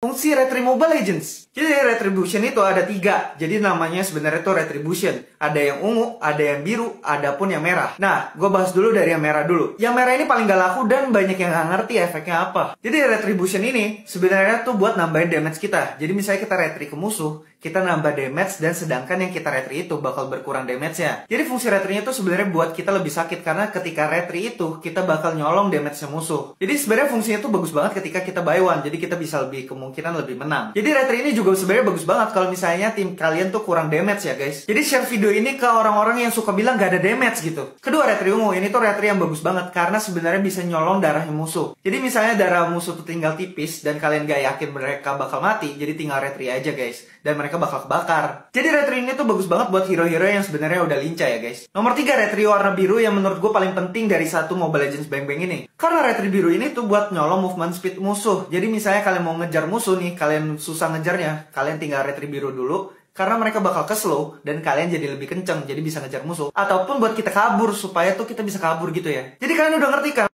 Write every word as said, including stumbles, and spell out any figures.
Fungsi Retri Mobile Legends. Jadi Retribution itu ada tiga. Jadi namanya sebenarnya itu Retribution. Ada yang ungu, ada yang biru, ada pun yang merah. Nah, gue bahas dulu dari yang merah dulu. Yang merah ini paling gak laku dan banyak yang gak ngerti efeknya apa. Jadi Retribution ini sebenarnya tuh buat nambahin damage kita. Jadi misalnya kita retri ke musuh, kita nambah damage, dan sedangkan yang kita retri itu bakal berkurang damage-nya. Jadi fungsi retrinya tuh sebenarnya buat kita lebih sakit, karena ketika retri itu kita bakal nyolong damage-nya musuh. Jadi sebenarnya fungsinya tuh bagus banget ketika kita buy one. Jadi kita bisa lebih kemungkinan lebih menang. Jadi retri ini juga sebenarnya bagus banget kalau misalnya tim kalian tuh kurang damage ya guys. Jadi share video ini ke orang-orang yang suka bilang gak ada damage gitu. Kedua, retri ungu ini tuh retri yang bagus banget karena sebenarnya bisa nyolong darahnya musuh. Jadi misalnya darah musuh tuh tinggal tipis dan kalian gak yakin mereka bakal mati, jadi tinggal retri aja guys, dan mereka bakal kebakar. Jadi retri ini tuh bagus banget buat hero-hero yang sebenarnya udah lincah ya guys. Nomor tiga, retri warna biru yang menurut gue paling penting dari satu Mobile Legends Bang Bang ini. Karena retri biru ini tuh buat nyolong movement speed musuh. Jadi misalnya kalian mau ngejar musuh nih, kalian susah ngejarnya, kalian tinggal retri biru dulu, karena mereka bakal ke slow dan kalian jadi lebih kenceng, jadi bisa ngejar musuh. Ataupun buat kita kabur supaya tuh kita bisa kabur gitu ya. Jadi kalian udah ngerti kan?